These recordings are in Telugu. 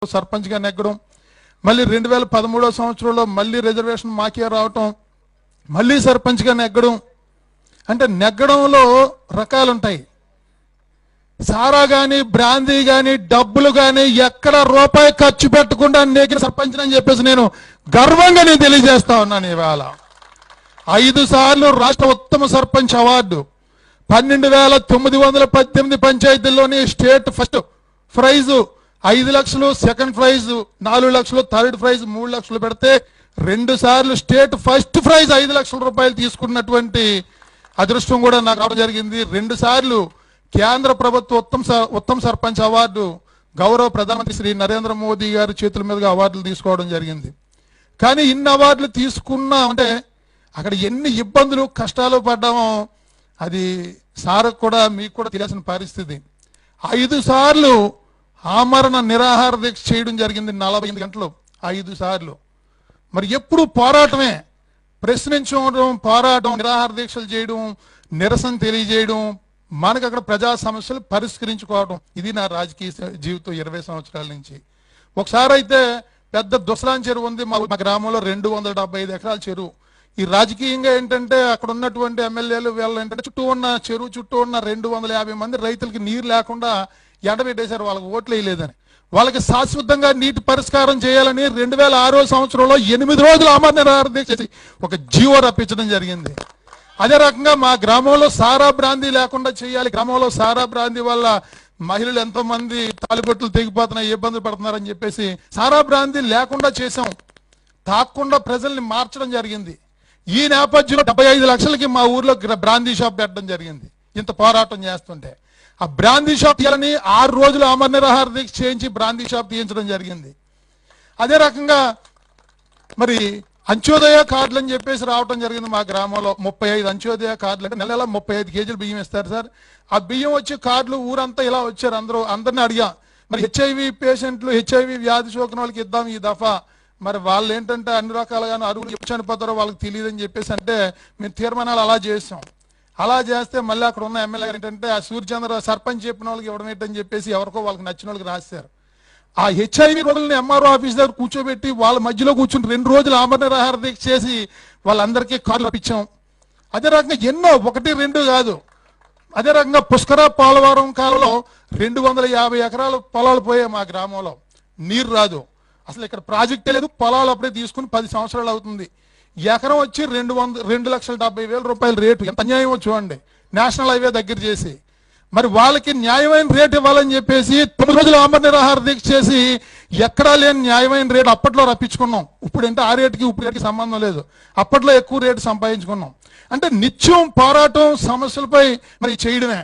సర్పంచ్గా నెగ్గడం, మళ్ళీ 2013వ సంవత్సరంలో మళ్ళీ రిజర్వేషన్ మాకే రావటం, మళ్ళీ సర్పంచ్గా నెగ్గడం. అంటే నెగ్గడంలో రకాలుంటాయి. సారా కానీ బ్రాందీ కానీ డబ్బులు కానీ ఎక్కడ రూపాయి ఖర్చు పెట్టకుండా నెగ్గిన సర్పంచ్ అని చెప్పేసి నేను గర్వంగా తెలియజేస్తా ఉన్నాను. ఇవాళ 5 సార్లు రాష్ట్ర ఉత్తమ సర్పంచ్ అవార్డు, 12,918 పంచాయతీల్లోని స్టేట్ ఫస్ట్ ప్రైజు 5 లక్షలు, సెకండ్ ప్రైజ్ 4 లక్షలు, థర్డ్ ప్రైజ్ 3 లక్షలు పెడితే 2 సార్లు స్టేట్ ఫస్ట్ ప్రైజ్ 5 లక్షల రూపాయలు తీసుకున్నటువంటి అదృష్టం కూడా నాకు రావడం జరిగింది. 2 సార్లు కేంద్ర ప్రభుత్వ ఉత్తమ సర్పంచ్ అవార్డు గౌరవ ప్రధానమంత్రి శ్రీ నరేంద్ర మోదీ గారి చేతుల మీదుగా అవార్డులు తీసుకోవడం జరిగింది. కానీ ఇన్ని అవార్డులు తీసుకున్నా అంటే అక్కడ ఎన్ని ఇబ్బందులు కష్టాలు పడ్డామో అది సార్కు కూడా మీకు కూడా తెలియాల్సిన పరిస్థితి. 5 సార్లు ఆమరణ నిరాహార దీక్ష చేయడం జరిగింది, 48 గంటలు 5 సార్లు. మరి ఎప్పుడు పోరాటమే, ప్రశ్నించడం, పోరాటం, నిరాహార దీక్షలు చేయడం, నిరసన తెలియజేయడం, మనకు అక్కడ ప్రజా సమస్యలు పరిష్కరించుకోవడం. ఇది నా రాజకీయ జీవితం 20 సంవత్సరాల నుంచి. ఒకసారి అయితే పెద్ద దుసలాన్ చెరువు ఉంది మా గ్రామంలో, 275 ఎకరాల చెరువు. ఈ రాజకీయంగా ఏంటంటే అక్కడ ఉన్నటువంటి ఎమ్మెల్యేలు వీళ్ళు ఏంటంటే చుట్టూ ఉన్న చెరువు చుట్టూ ఉన్న 250 మంది రైతులకి నీరు లేకుండా ఎండబెట్టేశారు, వాళ్ళకి ఓట్లు వేయలేదని. వాళ్ళకి శాశ్వతంగా నీటి పరిష్కారం చేయాలని 2006 సంవత్సరంలో 8 రోజులు ఆమరణ నిరాహార దీక్ష చేసి ఒక జీవో రప్పించడం జరిగింది. అదే రకంగా మా గ్రామంలో సారా బ్రాందీ లేకుండా చేయాలి. గ్రామంలో సారా బ్రాందీ వల్ల మహిళలు ఎంతో మంది తాలిబొట్లు తెగిపోతున్నాయి, ఇబ్బందులు పడుతున్నారని చెప్పేసి సారా బ్రాందీ లేకుండా చేసాం. తాకుండా ప్రజల్ని మార్చడం జరిగింది. ఈ నేపథ్యంలో 75 లక్షలకి మా ఊర్లో బ్రాందీ షాప్ పెట్టడం జరిగింది. ఇంత పోరాటం చేస్తుంటే ఆ బ్రాందీ షాప్ తీయాలని 6 రోజులు ఆమరణ నిరాహార దీక్ష చేయించి బ్రాందీ షాప్ తీయించడం జరిగింది. అదే రకంగా మరి అంత్యోదయ కార్డులు అని చెప్పేసి రావడం జరిగింది మా గ్రామంలో. 35 అంత్యోదయ కార్డులు, అంటే నెల 35 కేజీలు బియ్యం ఇస్తారు సార్. ఆ బియ్యం వచ్చి కార్డులు ఊరంతా ఇలా వచ్చారు. అందరిని అడిగా, మరి హెచ్ఐవి పేషెంట్లు, హెచ్ఐవి వ్యాధి సోకిన వాళ్ళకి ఇద్దాం ఈ దఫా. మరి వాళ్ళు ఏంటంటే అన్ని రకాలుగాను అరుగులు ఎప్పుడు చనిపోతారో వాళ్ళకి తెలియదు అని చెప్పేసి అంటే మేము తీర్మానాలు అలా చేసాం. అలా చేస్తే మళ్ళీ అక్కడ ఉన్న ఎమ్మెల్యే గారు ఏంటంటే ఆ సూర్యచంద్ర సర్పంచ్ చెప్పిన వాళ్ళకి ఇవ్వడం ఏంటని చెప్పేసి ఎవరికో వాళ్ళకి నచ్చిన వాళ్ళకి రాశారు. ఆ హెచ్ఐవి రోగుల్ని ఎంఆర్ఓ ఆఫీస్ దగ్గర కూర్చోబెట్టి వాళ్ళ మధ్యలో కూర్చుని 2 రోజులు ఆమరణ నిరాహార దీక్ష చేసి వాళ్ళందరికీ కార్డులు ఇప్పించాం. అదే రకంగా ఎన్నో 1, 2 కాదు. అదే రకంగా పుష్కర పోలవరం కాలంలో 250 ఎకరాల పొలాలు పోయాయి మా గ్రామంలో. నీరు రాదు, అసలు ఇక్కడ ప్రాజెక్టే లేదు. పొలాలు అప్పుడే తీసుకుని 10 సంవత్సరాలు అవుతుంది. ఎకరం వచ్చి 2,70,000 రూపాయల రేటు. ఎంత అన్యాయమో చూడండి, నేషనల్ హైవే దగ్గర చేసి. మరి వాళ్ళకి న్యాయమైన రేటు ఇవ్వాలని చెప్పేసి 9 రోజులు ఆమరణ నిరాహార దీక్ష చేసి ఎక్కడా లేని న్యాయమైన రేటు అప్పట్లో రప్పించుకున్నాం. ఇప్పుడు అంటే ఆ రేటుకి ఇప్పుడు రేటుకి సంబంధం లేదు, అప్పట్లో ఎక్కువ రేటు సంపాదించుకున్నాం. అంటే నిత్యం పోరాటం సమస్యలపై మరి చేయడమే.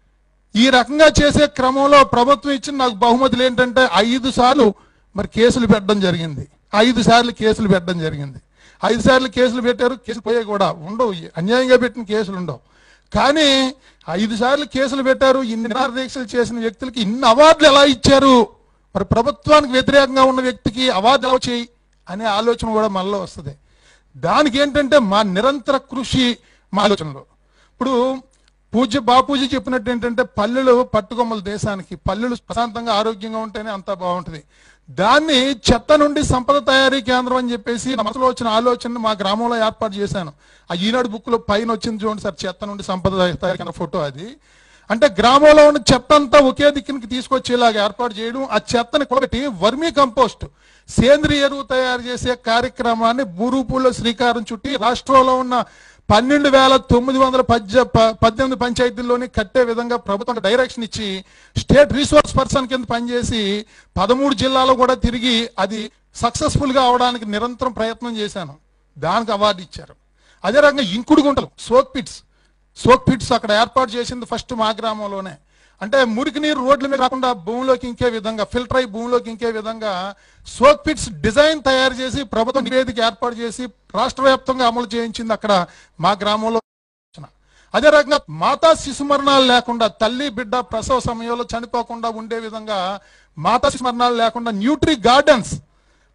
ఈ రకంగా చేసే క్రమంలో ప్రభుత్వం ఇచ్చిన నాకు బహుమతులు ఏంటంటే 5 సార్లు మరి కేసులు పెట్టడం జరిగింది. 5 సార్లు కేసులు పెట్టడం జరిగింది. 5 సార్లు కేసులు పెట్టారు. కేసులు పోయే కూడా ఉండవు, అన్యాయంగా పెట్టిన కేసులు ఉండవు. కానీ 5 సార్లు కేసులు పెట్టారు. ఇన్ని నిరాహార దీక్షలు చేసిన వ్యక్తులకి ఇన్ని అవార్డులు ఎలా ఇచ్చారు? మరి ప్రభుత్వానికి వ్యతిరేకంగా ఉన్న వ్యక్తికి అవార్డు ఎలా వచ్చాయి అనే ఆలోచన కూడా మనలో వస్తుంది. దానికి ఏంటంటే మా నిరంతర కృషి, మా ఆలోచనలో. ఇప్పుడు బాపూజీ చెప్పినట్టు ఏంటంటే పల్లెలు పట్టుకొమ్మల దేశానికి, పల్లెలు ప్రశాంతంగా ఆరోగ్యంగా ఉంటేనే అంతా బాగుంటుంది. దాన్ని చెత్త నుండి సంపద తయారీ కేంద్రం అని చెప్పేసి నా మనసులో వచ్చిన ఆలోచన మా గ్రామంలో ఏర్పాటు చేశాను. ఆ ఈనాడు బుక్ లో పైన వచ్చింది చూడండి సార్, చెత్త నుండి సంపద తయారీ కేంద్రం ఫోటో. అది అంటే గ్రామంలో ఉన్న చెత్త అంతా ఒకే దిక్కునికి తీసుకొచ్చేలాగా ఏర్పాటు చేయడం, ఆ చెత్తని కొలబెట్టి వర్మీ కంపోస్ట్ సేంద్రియ ఎరువు తయారు చేసే కార్యక్రమాన్ని బూరూపుల్లో శ్రీకారం చుట్టి రాష్ట్రంలో ఉన్న 12,918 పంచాయతీల్లోని కట్టే విధంగా ప్రభుత్వం డైరెక్షన్ ఇచ్చి స్టేట్ రిసోర్స్ పర్సన్ కింద పనిచేసి 13 జిల్లాలో కూడా తిరిగి అది సక్సెస్ఫుల్ గా అవడానికి నిరంతరం ప్రయత్నం చేశాను. దానికి అవార్డు ఇచ్చారు. అదే రకంగా ఇంకుడు గుంటలు, సోక్ పిట్స్ అక్కడ ఏర్పాటు చేసింది ఫస్ట్ మా గ్రామంలోనే. అంటే మురికి నీరు రోడ్ల మీద రాకుండా భూమిలోకి ఇంకే విధంగా, ఫిల్టర్ అయి భూమిలోకి ఇంకే విధంగా సోక్ పిట్స్ డిజైన్ తయారు చేసి ప్రభుత్వం నివేదిక ఏర్పాటు చేసి రాష్ట్ర వ్యాప్తంగా అమలు చేయించింది అక్కడ మా గ్రామంలో. అదే రకంగా మాతా శిశు మరణాలు లేకుండా, తల్లి బిడ్డ ప్రసవ సమయంలో చనిపోకుండా ఉండే విధంగా మాతా శిశు మరణాలు లేకుండా న్యూట్రీ గార్డెన్స్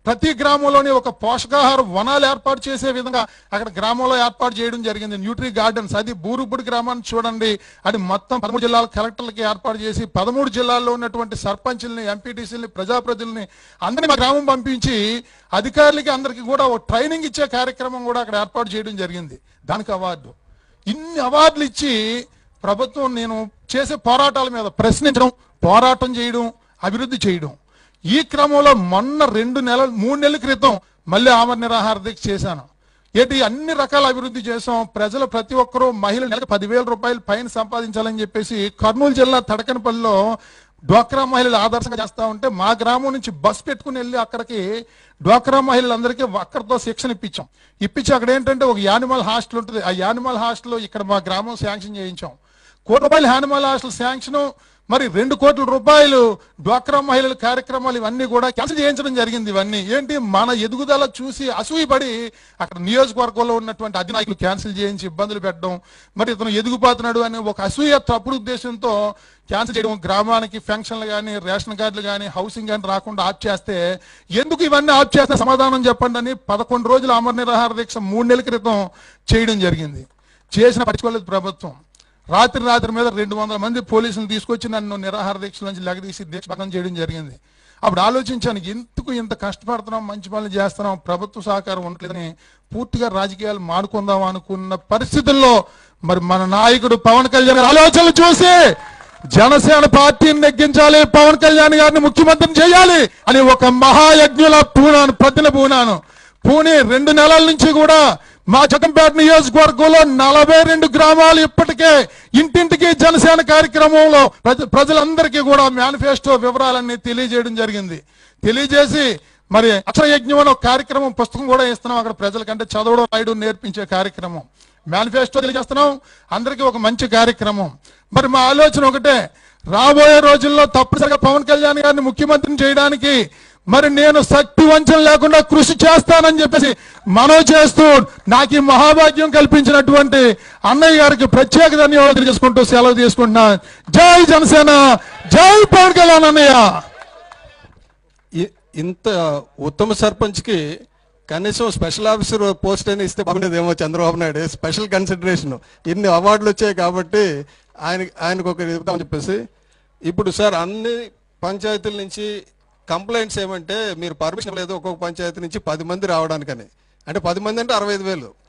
ప్రతి గ్రామంలోని ఒక పోషకాహార వనాలు ఏర్పాటు చేసే విధంగా అక్కడ గ్రామంలో ఏర్పాటు చేయడం జరిగింది. న్యూట్రీ గార్డెన్స్, అది బూరుగుడి గ్రామాన్ని చూడండి, అది మొత్తం 13 జిల్లాల కలెక్టర్లకి ఏర్పాటు చేసి 13 జిల్లాల్లో ఉన్నటువంటి సర్పంచుల్ని, ఎంపీటీసీలని, ప్రజాప్రతినిధుల్ని అందరినీ మా గ్రామం పంపించి అధికారులకి అందరికీ కూడా ఒక ట్రైనింగ్ ఇచ్చే కార్యక్రమం కూడా అక్కడ ఏర్పాటు చేయడం జరిగింది. దానికి అవార్డు. ఇన్ని అవార్డులు ఇచ్చి ప్రభుత్వం నేను చేసే పోరాటాల మీద ప్రశ్నించడం, పోరాటం చేయడం, అభివృద్ధి చేయడం. ఈ క్రమంలో మొన్న 3 నెలల క్రితం మళ్ళీ ఆమరణ నిరాహార దీక్ష చేశాను. ఏంటి అన్ని రకాల అభివృద్ధి చేసాం. ప్రజలు ప్రతి ఒక్కరూ మహిళలు నెలకు 10,000 రూపాయలు పైన సంపాదించాలని చెప్పేసి కర్నూలు జిల్లా తడకనపల్లిలో డ్వాక్రా మహిళలు ఆదర్శంగా చేస్తా ఉంటే మా గ్రామం నుంచి బస్ పెట్టుకుని వెళ్ళి అక్కడికి డ్వాక్రా మహిళలందరికీ అక్కడితో శిక్షణ ఇప్పించి అక్కడ ఏంటంటే ఒక యానిమల్ హాస్టల్ ఉంటుంది. ఆ యానిమల్ హాస్టల్ ఇక్కడ మా గ్రామం శాంక్షన్ చేయించాం. ₹1 కోటి యానిమల్ హాస్టల్ శాంక్షన్, మరి ₹2 కోట్ల డ్వాక్రా మహిళల కార్యక్రమాలు ఇవన్నీ కూడా క్యాన్సిల్ చేయించడం జరిగింది. ఇవన్నీ ఏంటి, మన ఎదుగుదల చూసి అసూయపడి అక్కడ నియోజకవర్గంలో ఉన్నటువంటి అధినాయకులు క్యాన్సిల్ చేయించి ఇబ్బందులు పెట్టడం, మరి ఇతను ఎదుగుపోతున్నాడు అనే ఒక అసూయ తప్పుడు ఉద్దేశంతో క్యాన్సిల్ చేయడం. గ్రామానికి పెన్షన్లు కానీ, రేషన్ కార్డులు కానీ, హౌసింగ్ కానీ రాకుండా ఆఫ్ చేస్తే ఎందుకు ఇవన్నీ ఆఫ్ చేస్తే సమాధానం చెప్పండి అని 11 రోజులు అమర నిరాహార దీక్ష 3 నెలల క్రితం చేయడం జరిగింది. చేసిన పట్టించుకోలేదు ప్రభుత్వం. రాత్రి మీద 200 మంది పోలీసులు తీసుకొచ్చి నన్ను నిరాహార దీక్ష నుంచి లెగదీసి దీక్ష భంగం చేయడం జరిగింది. అప్పుడు ఆలోచించాను, ఎందుకు ఇంత కష్టపడుతున్నాం, మంచి పనులు చేస్తున్నాం, ప్రభుత్వ సహకారం ఉండలేదని పూర్తిగా రాజకీయాలు మానుకుందాం అనుకున్న పరిస్థితుల్లో మరి మన నాయకుడు పవన్ కళ్యాణ్ ఆలోచనలు చూసి జనసేన పార్టీని నెగ్గించాలి, పవన్ కళ్యాణ్ గారిని ముఖ్యమంత్రిని చేయాలి అని ఒక మహాయజ్ఞుల ప్రతిన పూని 2 నెలల నుంచి కూడా మా జగంపేట నియోజకవర్గంలో 42 గ్రామాలు ఇప్పటికే ఇంటింటికి జనసేన కార్యక్రమంలో ప్రజలందరికీ కూడా మేనిఫెస్టో వివరాలన్నీ తెలియజేయడం జరిగింది. తెలియజేసి మరి అక్షర యజ్ఞం అనే ఒక కార్యక్రమం పుస్తకం కూడా ఇస్తున్నాం. అక్కడ ప్రజలకంటే చదవడం రాయడం నేర్పించే కార్యక్రమం, మేనిఫెస్టో తెలియజేస్తున్నాం. అందరికీ ఒక మంచి కార్యక్రమం. మరి మా ఆలోచన ఒకటే, రాబోయే రోజుల్లో తప్పనిసరిగా పవన్ కళ్యాణ్ గారిని ముఖ్యమంత్రిని చేయడానికి మరి నేను శక్తి వంచన లేకుండా కృషి చేస్తానని చెప్పేసి మనవి చేస్తూ నాకు ఈ మహాభాగ్యం కల్పించినటువంటి అన్నయ్య గారికి ప్రత్యేక ధన్యవాదాలు తెలియజేసుకుంటూ సెలవు తీసుకుంటున్నా. జై జనసేన, జై పవన్ కళ్యాణ్ అన్నయ్య. ఇంత ఉత్తమ సర్పంచ్ కి కనీసం స్పెషల్ ఆఫీసర్ పోస్ట్ అయినా ఇస్తే బాగుండేదేమో చంద్రబాబు నాయుడు. స్పెషల్ కన్సిడరేషన్, ఇన్ని అవార్డులు వచ్చాయి కాబట్టి ఆయనకు ఒక ఇద్దామని చెప్పేసి. ఇప్పుడు సార్ అన్ని పంచాయతీల నుంచి కంప్లైంట్స్ ఏమంటే మీరు పర్మిషన్ లేదు ఒక్కొక్క పంచాయతీ నుంచి 10 మంది రావడానికని. అంటే 10 మంది అంటే 65,000.